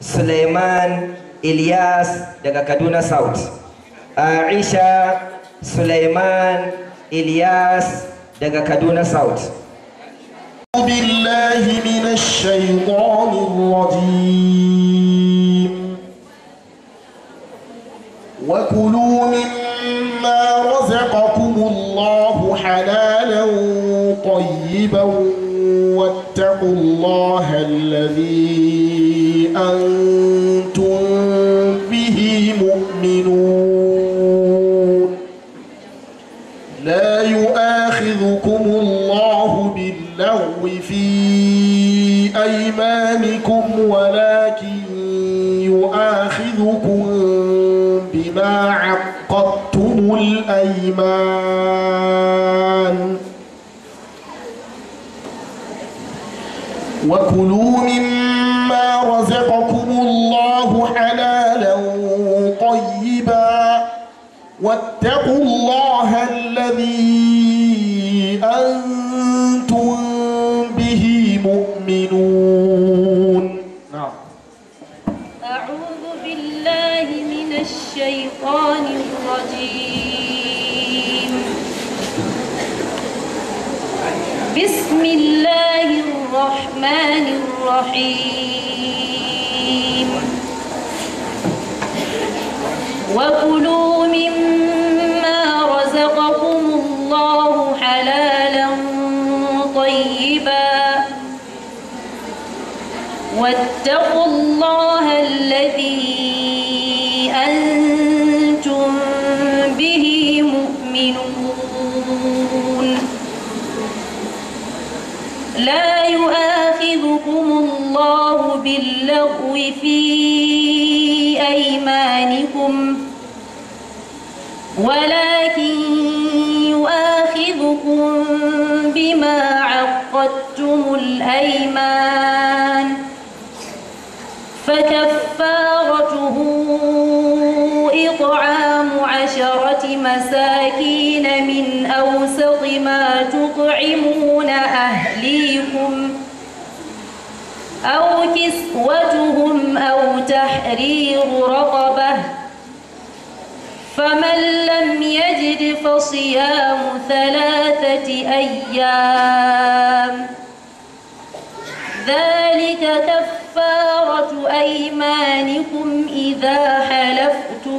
Sulaiman Ilyas daga Kaduna South. Aisha Sulaiman Ilyas daga Kaduna South. بالله من الشيطان الرجيم وكلوا مما رزقكم الله حلالا طيبا واتقوا الله الذي أنتم به مؤمنون لا يؤاخذكم الله باللغو في أيمانكم ولكن يؤاخذكم بما عقدتم الأيمان وكلوا مما رزقكم الله حلالا طيبا واتقوا الله الذي أنتم به مؤمنون. نعم. أعوذ بالله من الشيطان الرجيم. بسم الله الرحمن الرحيم. وكلوا مما رزقكم الله حلالا طيبا واتقوا الله الذي أنتم به مؤمنون لا يؤاخذكم الله باللغو في أيمانكم ولكن يؤاخذكم بما عقدتم الأيمان فكفارته إطعام 10 مساكين من أوسط ما تطعمون أهليكم أو كسوتهم أو تحرير رقبة فمن لم يجد فصيام 3 أيام ذلك كفارة أيمانكم إذا حلفتم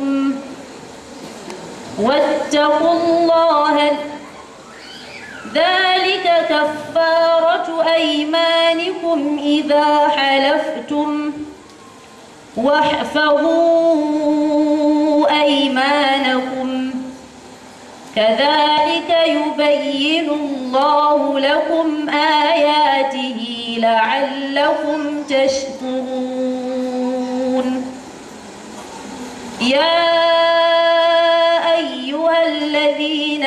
واتقوا الله ذلك كفارة أيمانكم إذا حلفتم واحفظوا أيمانكم كذلك يبين الله لكم آياته لعلكم تشكرون. يا أيها الذين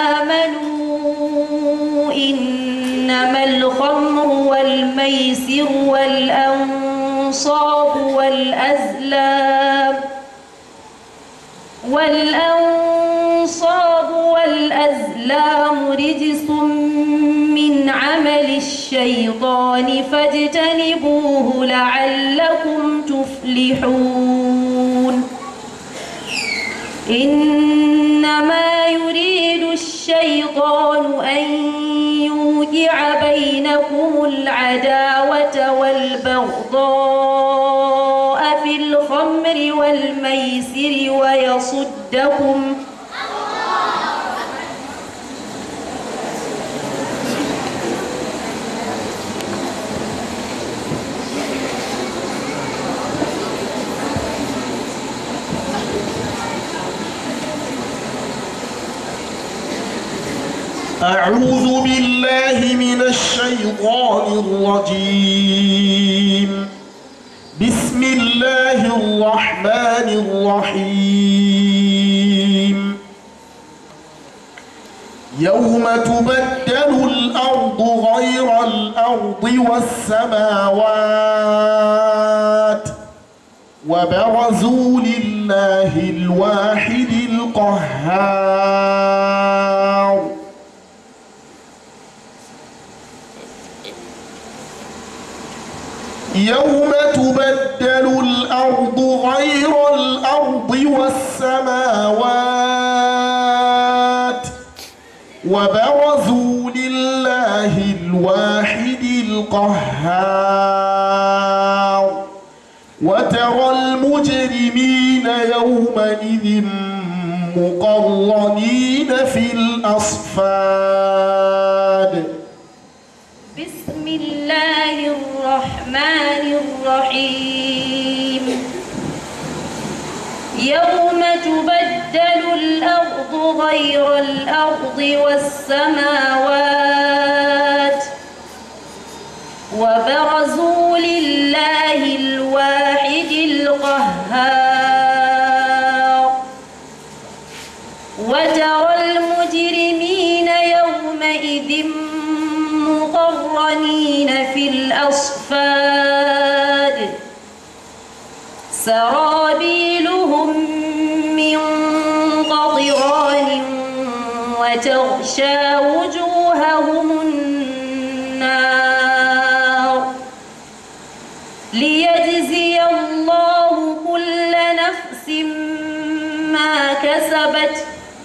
آمنوا إنما الخمر والميسر والأنصاب والأزلام رجس من عمل الشيطان فاجتنبوه لعلكم تفلحون. إنما يريد الشيطان أن يوقع بينكم العداوة والبغضاء في الخمر والميسر ويصدكم أعوذ بالله من الشيطان الرجيم. بسم الله الرحمن الرحيم. يوم تبدل الأرض غير الأرض والسماوات وبرزوا لله الواحد القهار. يوم تبدل وبرزوا لله الواحد القهار وترى المجرمين يومئذ مقرنين في الأصفاد. بسم الله الرحمن الرحيم. يوم تبدل الأرض غير الأرض والسماوات وبرزوا لله الواحد القهار وترى المجرمين يومئذ مقرنين في الأصفاد سرابيلهم من قطران وتغشى وجوههم النار ليجزي الله كل نفس ما كسبت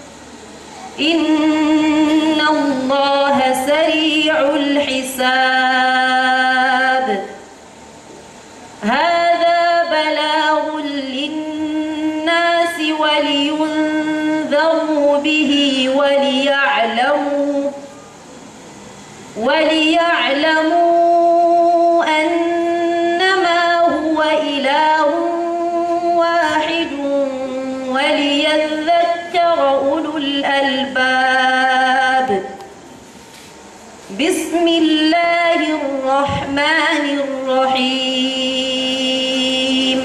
إن الله سريع الحساب. هذا بلاغ للناس ولينذروا به وليعلموا أنما هو إله واحد وليذكر أولو الألباب. بسم الله الرحمن الرحيم.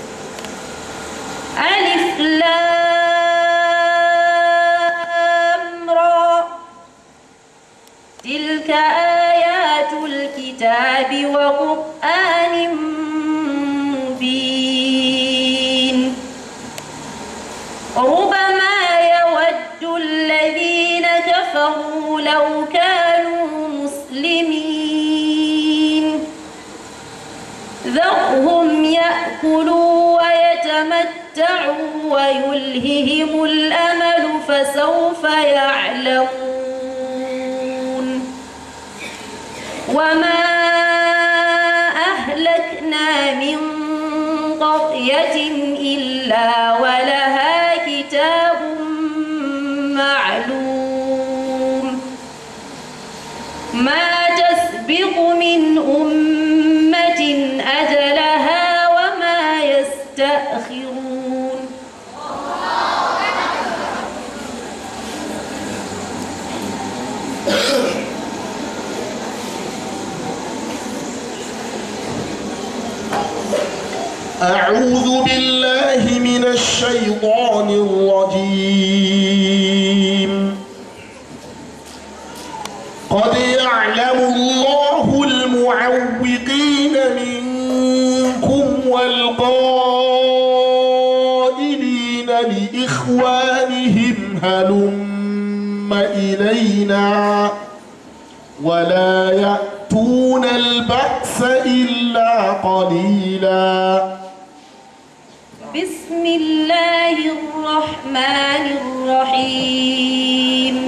ألف لام را تلك آيات الكتاب وقرآن مبين. ربما يود الذين كفروا لو كانوا مسلمين ذرهم يأكلوا ويتمتعوا ويلههم الأمل فسوف يعلمون. وما أهلكنا من قرية إلا ولها كتاب معلوم ما تسبق من أمة أجلها وما يستأخرون. أعوذ بالله من الشيطان الرجيم. قد يعلم الله المعوقين منكم والقائلين لإخوانهم هلم إلينا ولا يأتون البأس إلا قليلا. بسم الله الرحمن الرحيم.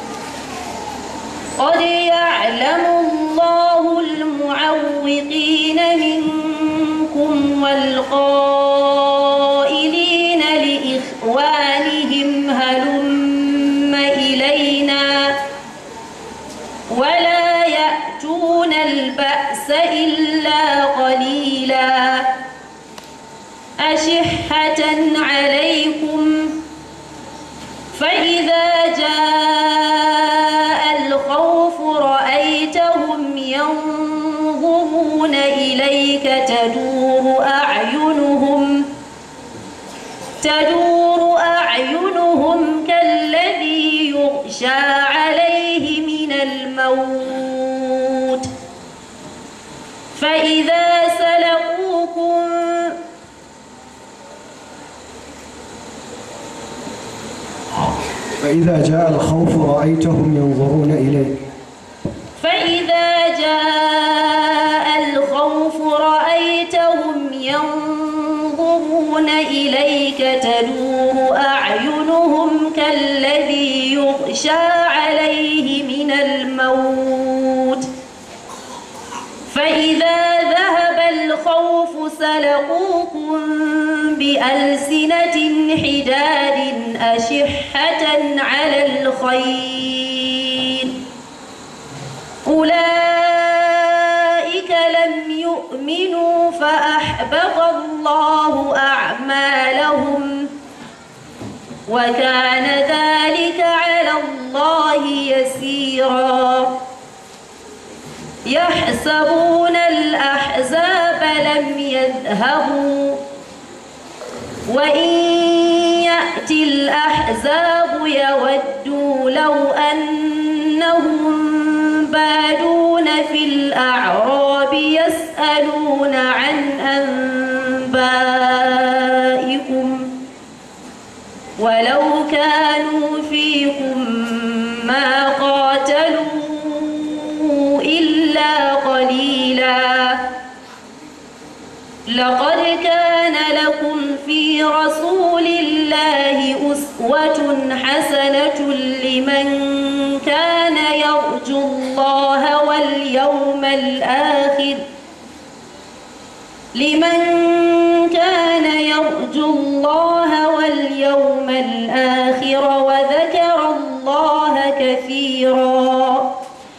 قد يعلم الله المعوقين منكم والقائلين لإخوانهم هلم إلينا ولا يأتون البأس إلا قليلا. أشحة عليكم فإذا جاء الخوف رأيتهم ينظرون إليك تدور أعينهم كالذي يغشى عليه من الموت فإذا جاء الخوف رأيتهم ينظرون إليك تدور أعينهم كالذي يغشى عليه سلقوكم بألسنة حداد أشحة على الخير أولئك لم يؤمنوا فأحبط الله أعمالهم وكان ذلك على الله يسيرا يحسبون الأحزاب لم يذهبوا وإن يأتي الأحزاب يودوا لو أنهم بادون في الأعراب يسألون عن أنبائكم ولو كانوا فيكم ما قاتلوا إلا قليلا لقد كان لكم في رسول الله أسوة حسنة لمن كان يرجو الله واليوم الآخر وذكر الله كثيرا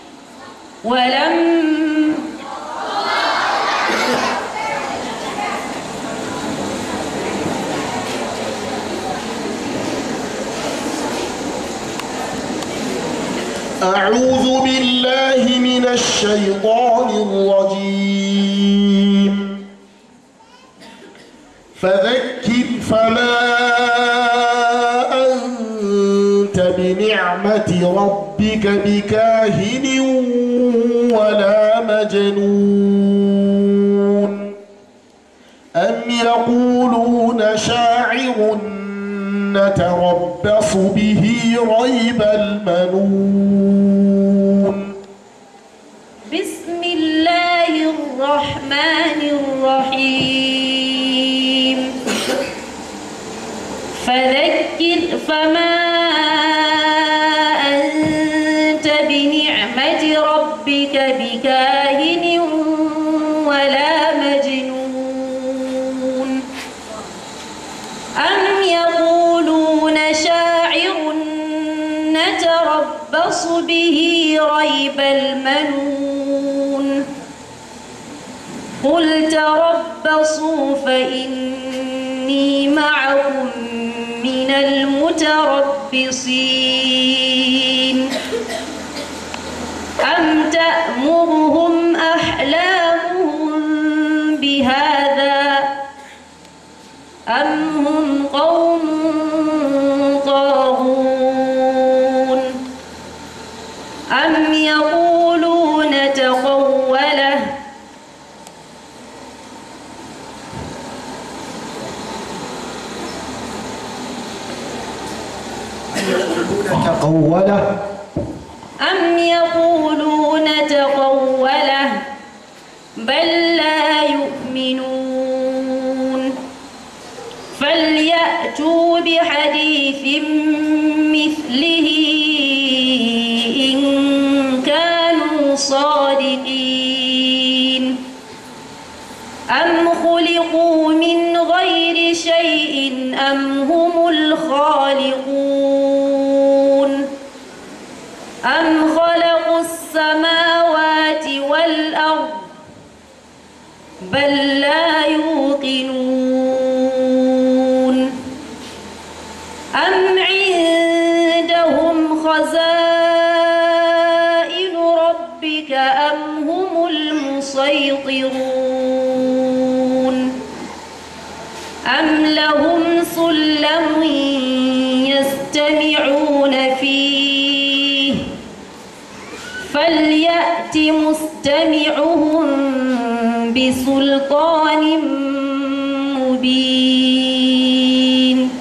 أعوذ بالله من الشيطان الرجيم فذكر فما أنت بنعمة ربك بكاهن ولا مجنون أم يقولون شاعر نتربص به ريب المنون بسم الله الرحمن الرحيم فذكر فما أنت بنعمة ربك بكاهن ولا مجنون أم يقولون شاعر نتربص به ريب المنون قل تربصوا فإني معكم من المتربصين أم تأمرهم أحلامهم بهذا أم هم قوم طاغون أم يقولون تقوله بل لا يؤمنون فليأتوا بحديث مثله إن كانوا صادقين أم خلقوا من غير شيء أم هم الخالقون أم خلقوا السماوات والأرض بل لا يوقنون أم عندهم خزائن ربك أم هم المسيطرون أم لهم سلم يستمعون فيه فليأت مستمعهم بسلطان مبين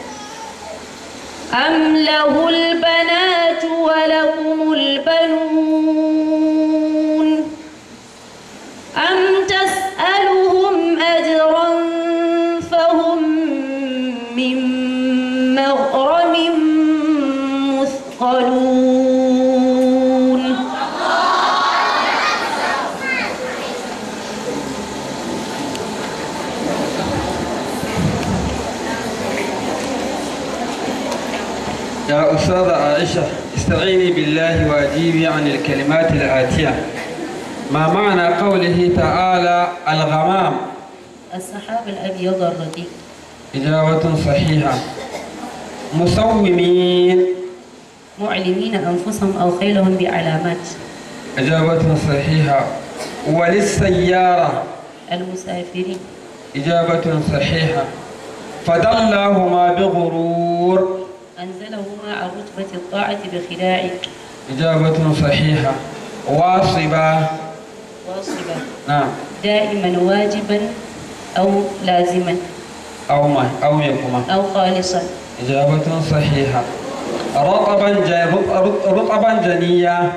أم له البنات ولكم البنون أم تسألهم أجرا فهم من مغرم مثقلون يا أستاذة عائشة استعيني بالله وأجيبي عن الكلمات الآتية. ما معنى قوله تعالى الغمام؟ السحاب الأبيض الرقيق. إجابة صحيحة. مسومين. معلمين أنفسهم أو خيلهم بعلامات. إجابة صحيحة. وللسيارة. المسافرين. إجابة صحيحة. فدلاهما بغرور. أنزلهما عن رتبة الطاعة بخداع. إجابة صحيحة. واصبة. واصبة. نعم. دائما واجبا أو لازما. أو يكما. أو خالصا. إجابة صحيحة. رطبا جنيا. رطبا جنيا.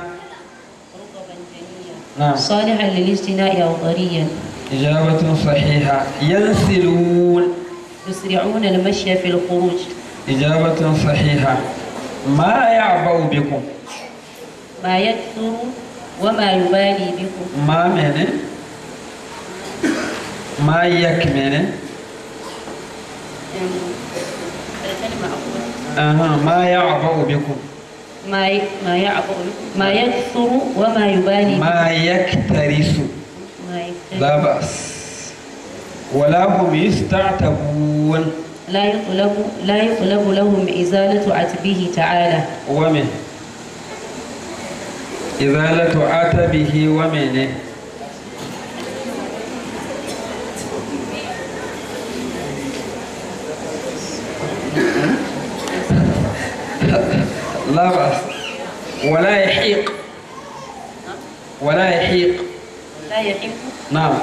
نعم. صالحا للاجتناء أو طريا. إجابة صحيحة. ينسلون. يسرعون المشي في الخروج. إجابة صحيحة. ما يعبأ بكم. ما يكثر وما يبالي بكم. ما من ما يكمن. ما يعبأ بكم. ما يعبأ بكم. ما يكثر وما يبالي بكم. ما يكترث. لا بأس. ولا هم يستعتبون. لا يطلب لهم إزالة عتبه تعالى. ومن إزالة عتبه ومنه. لا بأس. ولا يحيق. ولا يحيق. لا يحيق. نعم.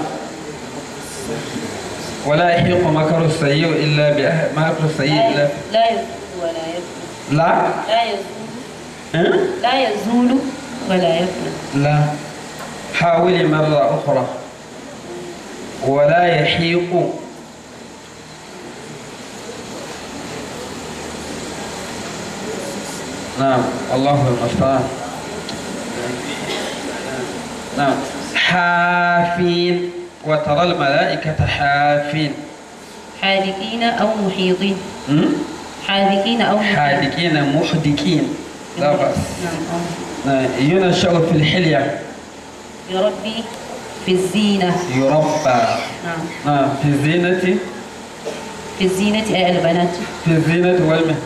ولا يحيق مكر السيء إلا مكر السيء إلا. لا يزول ولا يفنى. لا يزول ولا يفنى. لا. حاولي مرة أخرى. ولا يحيق. نعم. الله المستعان. نعم. حافين. وترى الملائكة حافين. حاذقين أو محيطين. حاذقين أو حاذقين محدقين. لا بأس. نعم. ينشأ في الحلية. يربي في الزينة. يربى. نعم. في الزينة. في الزينة أي البنات. في الزينة والمهر.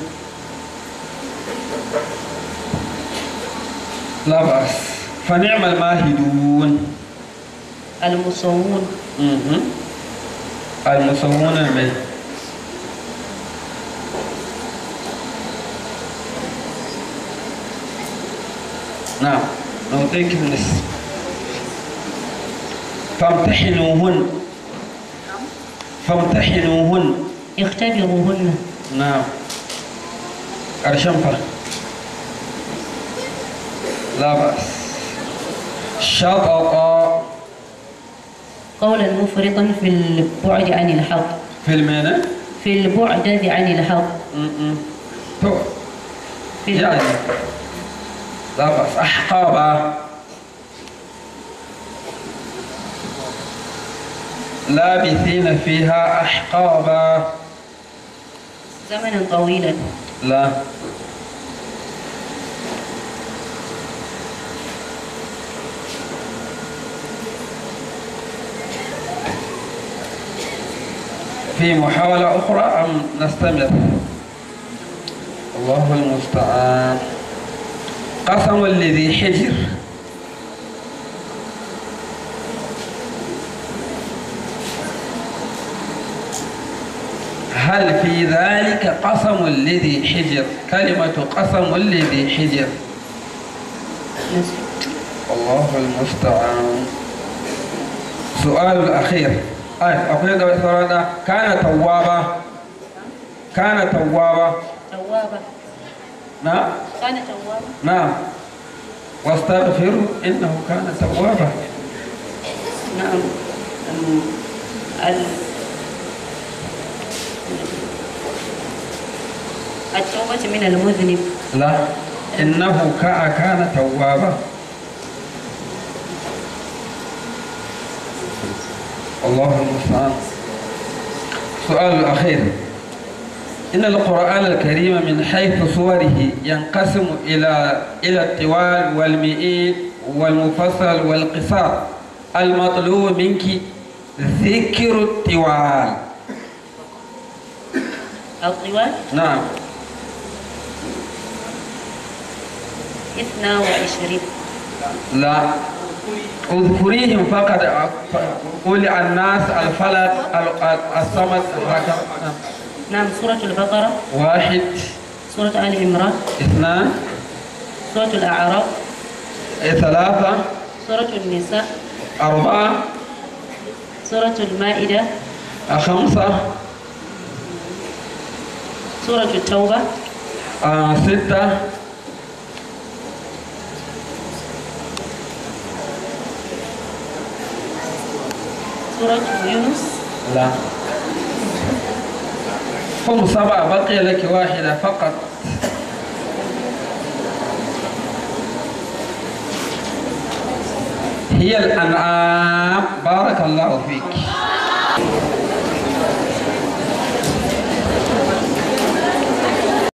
لا بأس. فنعم الماهدون. المصوون. المصوون المهر. نعم. نعطيك النصف. فامتحنوهن. فامتحنوهن. اختبروهن. نعم. الشنفر. لا بأس. شططا. قولا مفرطا في البعد عن الحق. في المعنى. في البعد عن الحق. يعني لا بأس. أحقابا. لابثين فيها أحقابا. زمنا طويلا. لا. في محاولة أخرى أم نستمر؟ الله المستعان. قسم لذي حجر. هل في ذلك قسم لذي حجر؟ كلمة قسم لذي حجر. الله المستعان. سؤال الأخير. أقول كان توابا. كان توابا. توابا. نعم. كان توابا. نعم. واستغفروا إنه كان توابا. نعم. التوبة من المذنب. لا. إنه كان توابا. الله المستعان. سؤال الأخير. إن القرآن الكريم من حيث صوره ينقسم إلى الطوال والمئين والمفصل والقصار. المطلوب منك ذكر الطوال. الطوال نعم. 22. لا، اذكريهم فقط. قولي الناس، الفلق، الصمد. نعم. سورة البقرة 1. سورة آل عمران 2. سورة الأعراف 3. سورة النساء 4. سورة المائدة 5. سورة التوبة 6. سورة يونس. لا، هم 7، بقي لك واحدة فقط. هي الأنعام. بارك الله فيك.